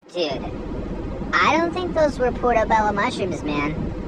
Dude, I don't think those were portobello mushrooms, man.